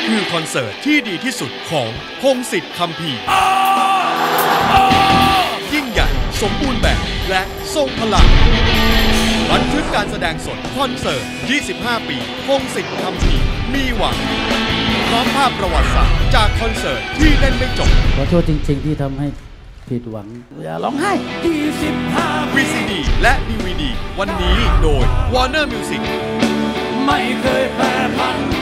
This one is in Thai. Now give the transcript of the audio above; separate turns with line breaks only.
คือคอนเสิร์ตที่ดีที่สุดของพงษ์สิทธิ์คัมภีร์ยิ่งใหญ่สมบูรณ์แบบและทรงพลังบันทึกการแสดงสดคอนเสิร์ต 25 ปีพงษ์สิทธิ์คัมภีร์มีหวังพร้อมภาพประวัติศาสตร์จากคอนเสิร์ตที่เล่นไม่จบ
ขอโทษจริงๆที่ทำให้ผิดหวังอย่าร้องไห้
VCD และ DVD วันนี้โดย Warner Music
ไม่เคยแปรผัน